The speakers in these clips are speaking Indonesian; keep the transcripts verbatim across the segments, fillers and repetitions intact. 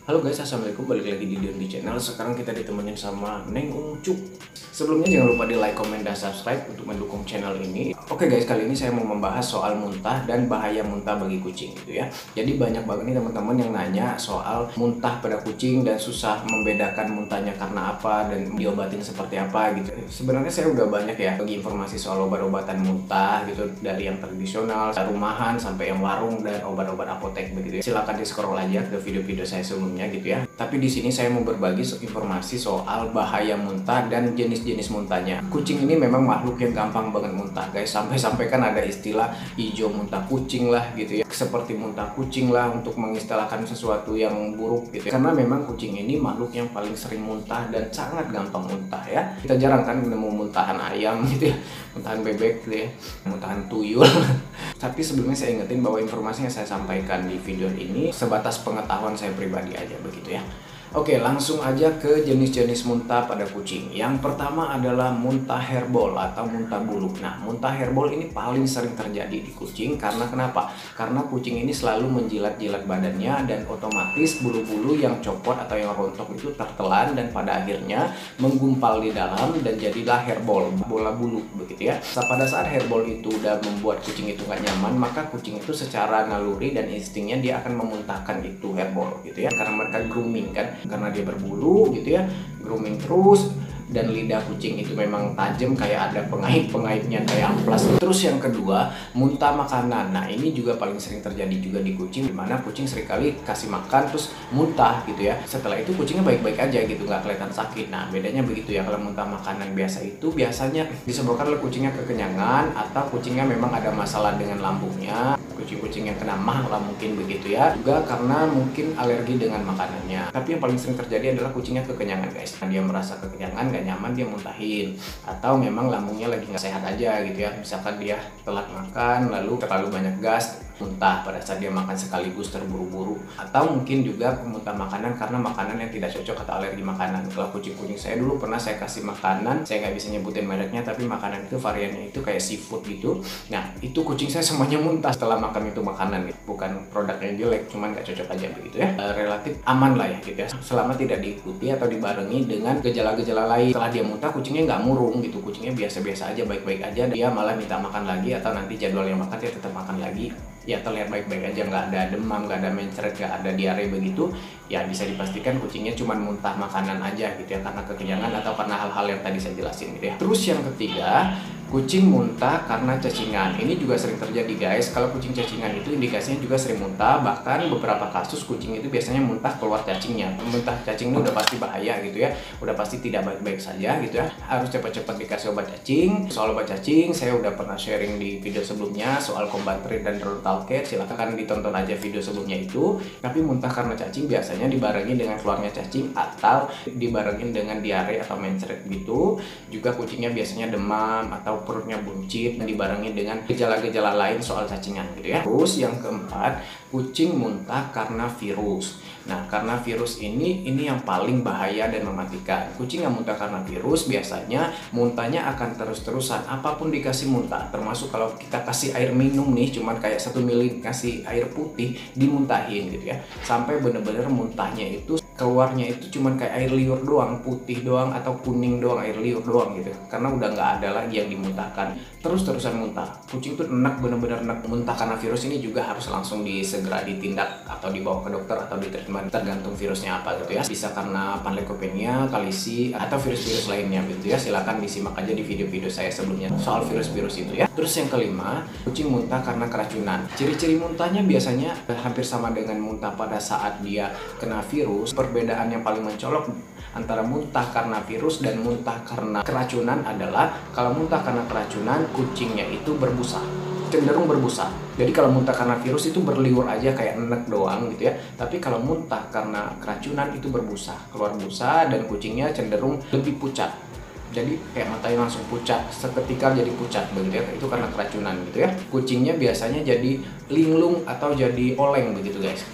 Halo guys, assalamualaikum, balik lagi di Diondi Channel. Sekarang kita ditemenin sama Neng Ucup. Sebelumnya jangan lupa di like, comment, dan subscribe untuk mendukung channel ini. Oke guys, kali ini saya mau membahas soal muntah dan bahaya muntah bagi kucing gitu ya. Jadi banyak banget nih teman-teman yang nanya soal muntah pada kucing dan susah membedakan muntahnya karena apa dan diobatin seperti apa gitu. Sebenarnya saya udah banyak ya bagi informasi soal obat-obatan muntah gitu, dari yang tradisional, rumahan, sampai yang warung dan obat-obat apotek begitu ya. Silahkan di scroll aja ke video-video saya sebelumnya gitu ya. Tapi di sini saya mau berbagi informasi soal bahaya muntah dan jenis-jenis muntahnya. Kucing ini memang makhluk yang gampang banget muntah guys. Sampai-sampai kan ada istilah hijau muntah kucing lah gitu ya. Seperti muntah kucing lah untuk mengistilahkan sesuatu yang buruk gitu ya. Karena memang kucing ini makhluk yang paling sering muntah dan sangat gampang muntah ya. Kita jarang kan nemu muntahan ayam gitu ya, muntahan bebek gitu ya, muntahan tuyul. Tapi sebelumnya saya ingetin bahwa informasi yang saya sampaikan di video ini sebatas pengetahuan saya pribadi aja begitu ya. Oke, langsung aja ke jenis-jenis muntah pada kucing. Yang pertama adalah muntah hairball atau muntah bulu. Nah, muntah hairball ini paling sering terjadi di kucing karena kenapa? Karena kucing ini selalu menjilat-jilat badannya dan otomatis bulu-bulu yang copot atau yang rontok itu tertelan dan pada akhirnya menggumpal di dalam dan jadilah hairball, bola bulu begitu ya. Pada saat hairball itu udah membuat kucing itu gak nyaman, maka kucing itu secara naluri dan instingnya dia akan memuntahkan itu hairball gitu ya. Karena mereka grooming kan, karena dia berbulu gitu ya, grooming terus, dan lidah kucing itu memang tajam kayak ada pengait-pengaitnya kayak amplas. Terus yang kedua, muntah makanan. Nah, ini juga paling sering terjadi juga di kucing, dimana kucing seringkali kasih makan terus muntah gitu ya. Setelah itu kucingnya baik-baik aja gitu, nggak kelihatan sakit. Nah, bedanya begitu ya. Kalau muntah makanan biasa itu biasanya disebabkan oleh kucingnya kekenyangan atau kucingnya memang ada masalah dengan lambungnya. Kucing-kucing yang kena mah lah mungkin begitu ya, juga karena mungkin alergi dengan makanannya. Tapi yang paling sering terjadi adalah kucingnya kekenyangan guys. Nah, dia merasa kekenyangan, gak nyaman, dia muntahin. Atau memang lambungnya lagi nggak sehat aja gitu ya. Misalkan dia telat makan lalu terlalu banyak gas, muntah pada saat dia makan sekaligus terburu-buru. Atau mungkin juga muntah makanan karena makanan yang tidak cocok atau alergi makanan. Kalau kucing-kucing saya dulu pernah saya kasih makanan, saya nggak bisa nyebutin mereknya, tapi makanan itu variannya itu kayak seafood gitu. Nah, itu kucing saya semuanya muntah setelah makan itu makanan gitu. Bukan produknya jelek, cuman nggak cocok aja begitu ya. E, relatif aman lah ya gitu ya, selama tidak diikuti atau dibarengi dengan gejala-gejala lain. Setelah dia muntah, kucingnya nggak murung gitu, kucingnya biasa-biasa aja, baik-baik aja. Dia malah minta makan lagi atau nanti jadwal yang makan dia tetap makan lagi. Ya terlihat baik-baik aja, nggak ada demam, nggak ada mencret, nggak ada diare begitu. Ya bisa dipastikan kucingnya cuma muntah makanan aja gitu ya, karena kekenyangan atau karena hal-hal yang tadi saya jelasin gitu ya. Terus yang ketiga, kucing muntah karena cacingan. Ini juga sering terjadi guys. Kalau kucing cacingan itu indikasinya juga sering muntah. Bahkan beberapa kasus kucing itu biasanya muntah keluar cacingnya. Muntah cacing itu udah pasti bahaya gitu ya, udah pasti tidak baik-baik saja gitu ya. Harus cepat-cepat dikasih obat cacing. Soal obat cacing saya udah pernah sharing di video sebelumnya soal Combatrid dan Rontalket. Silahkan ditonton aja video sebelumnya itu. Tapi muntah karena cacing biasanya dibarengi dengan keluarnya cacing atau dibarengin dengan diare atau mencret gitu. Juga kucingnya biasanya demam atau perutnya buncit dan dibarengi dengan gejala-gejala lain soal cacingan gitu ya. Terus yang keempat, kucing muntah karena virus. Nah, karena virus ini ini yang paling bahaya dan mematikan. Kucing yang muntah karena virus biasanya muntahnya akan terus-terusan, apapun dikasih muntah. Termasuk kalau kita kasih air minum nih, cuman kayak satu mili kasih air putih dimuntahin gitu ya, sampai bener-bener muntahnya itu keluarnya itu cuman kayak air liur doang, putih doang atau kuning doang, air liur doang gitu, karena udah nggak ada lagi yang dimuntahkan. Terus-terusan muntah, kucing tuh enak, bener-bener enak. Muntah karena virus ini juga harus langsung disegera ditindak atau dibawa ke dokter atau di treatment, tergantung virusnya apa gitu ya. Bisa karena panleukopenia, kalisi, atau virus-virus lainnya gitu ya. Silakan disimak aja di video-video saya sebelumnya soal virus-virus itu ya. Terus yang kelima, kucing muntah karena keracunan. Ciri-ciri muntahnya biasanya hampir sama dengan muntah pada saat dia kena virus. Perbedaan yang paling mencolok antara muntah karena virus dan muntah karena keracunan adalah kalau muntah karena keracunan, kucingnya itu berbusa, cenderung berbusa. Jadi kalau muntah karena virus itu berliur aja kayak enek doang gitu ya. Tapi kalau muntah karena keracunan itu berbusa, keluar busa, dan kucingnya cenderung lebih pucat. Jadi kayak matanya langsung pucat, seketika jadi pucat begitu ya. Itu karena keracunan gitu ya. Kucingnya biasanya jadi linglung atau jadi oleng begitu guys.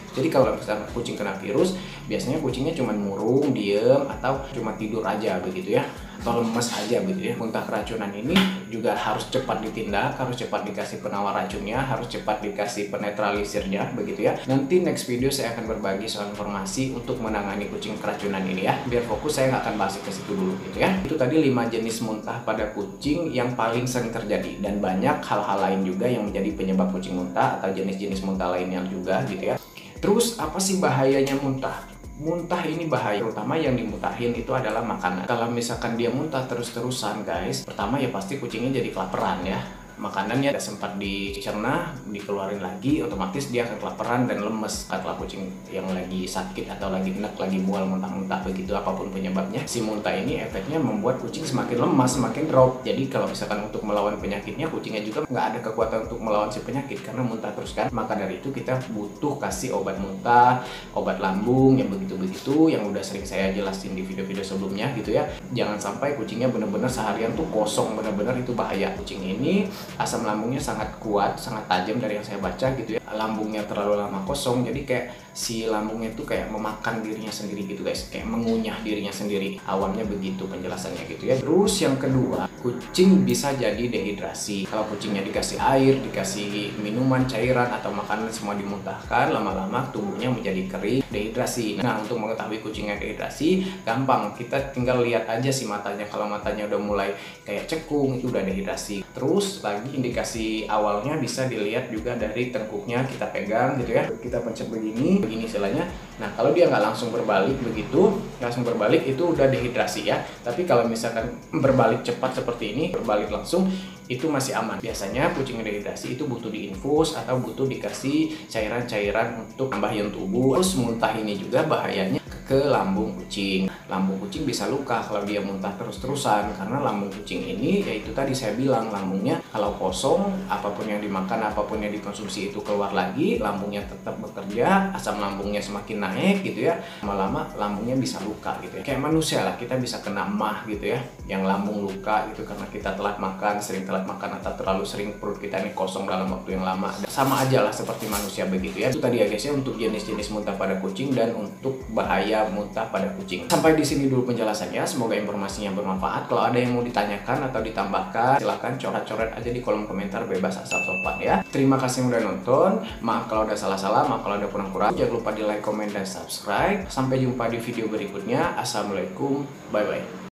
Jadi kalau misalnya kucing kena virus, biasanya kucingnya cuma murung, diem, atau cuma tidur aja begitu ya, atau lemes aja begitu ya. Muntah keracunan ini juga harus cepat ditindak, harus cepat dikasih penawar racunnya, harus cepat dikasih penetralisirnya begitu ya. Nanti next video saya akan berbagi soal informasi untuk menangani kucing keracunan ini ya. Biar fokus, saya nggak akan bahas ke situ dulu gitu ya. Itu tadi lima jenis muntah pada kucing yang paling sering terjadi, dan banyak hal-hal lain juga yang menjadi penyebab kucing muntah atau jenis-jenis muntah lainnya juga gitu ya. Terus apa sih bahayanya muntah? Muntah ini bahaya, terutama yang dimuntahin itu adalah makanan. Kalau misalkan dia muntah terus-terusan guys, pertama ya pasti kucingnya jadi kelaparan ya. Makanannya tidak sempat dicerna, dikeluarin lagi, otomatis dia akan kelaparan dan lemes. Setelah kucing yang lagi sakit atau lagi enak, lagi mual muntah-muntah begitu, apapun penyebabnya, si muntah ini efeknya membuat kucing semakin lemas, semakin drop. Jadi kalau misalkan untuk melawan penyakitnya, kucingnya juga nggak ada kekuatan untuk melawan si penyakit karena muntah terus kan. Maka dari itu kita butuh kasih obat muntah, obat lambung yang begitu-begitu, yang udah sering saya jelasin di video-video sebelumnya gitu ya. Jangan sampai kucingnya bener-bener seharian tuh kosong, bener-bener itu bahaya. Kucing ini asam lambungnya sangat kuat, sangat tajam dari yang saya baca gitu ya. Lambungnya terlalu lama kosong, jadi kayak si lambungnya itu kayak memakan dirinya sendiri gitu guys, kayak mengunyah dirinya sendiri. Awalnya begitu penjelasannya gitu ya. Terus yang kedua, kucing bisa jadi dehidrasi. Kalau kucingnya dikasih air, dikasih minuman, cairan atau makanan semua dimuntahkan, lama-lama tubuhnya menjadi kering, dehidrasi. Nah, untuk mengetahui kucingnya dehidrasi, gampang, kita tinggal lihat aja si matanya. Kalau matanya udah mulai kayak cekung, itu udah dehidrasi. Terus lagi indikasi awalnya bisa dilihat juga dari tengkuknya, kita pegang gitu ya, kita pencet begini begini istilahnya. Nah, kalau dia nggak langsung berbalik begitu, langsung berbalik itu udah dehidrasi ya. Tapi kalau misalkan berbalik cepat seperti ini, berbalik langsung, itu masih aman. Biasanya kucing dehidrasi itu butuh diinfus atau butuh dikasih cairan-cairan untuk nambahin tubuh. Terus muntah ini juga bahayanya ke lambung kucing. Lambung kucing bisa luka kalau dia muntah terus-terusan, karena lambung kucing ini yaitu tadi saya bilang, lambungnya kalau kosong, apapun yang dimakan, apapun yang dikonsumsi itu keluar lagi, lambungnya tetap bekerja, asam lambungnya semakin naik gitu ya, lama-lama lambungnya bisa luka gitu ya. Kayak manusia lah, kita bisa kena emah gitu ya, yang lambung luka gitu karena kita telat makan, sering telat makan atau terlalu sering perut kita ini kosong dalam waktu yang lama. Sama aja lah seperti manusia begitu ya. Itu tadi ya guys ya, untuk jenis-jenis muntah pada kucing dan untuk bahaya muntah pada kucing. Sampai di sini dulu penjelasannya, semoga informasinya bermanfaat. Kalau ada yang mau ditanyakan atau ditambahkan, silahkan coret-coret aja di kolom komentar, bebas asal sopan ya. Terima kasih udah nonton, maaf kalau ada salah-salah, maaf kalau ada kurang-kurang. Jangan lupa di like, komen, dan subscribe. Sampai jumpa di video berikutnya. Assalamualaikum, bye-bye.